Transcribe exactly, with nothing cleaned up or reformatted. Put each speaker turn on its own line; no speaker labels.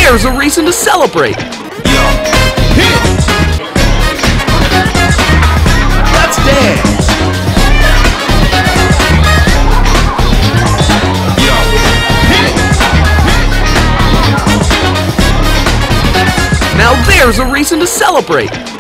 there's a reason to celebrate! Let's dance! Now there's a reason to celebrate!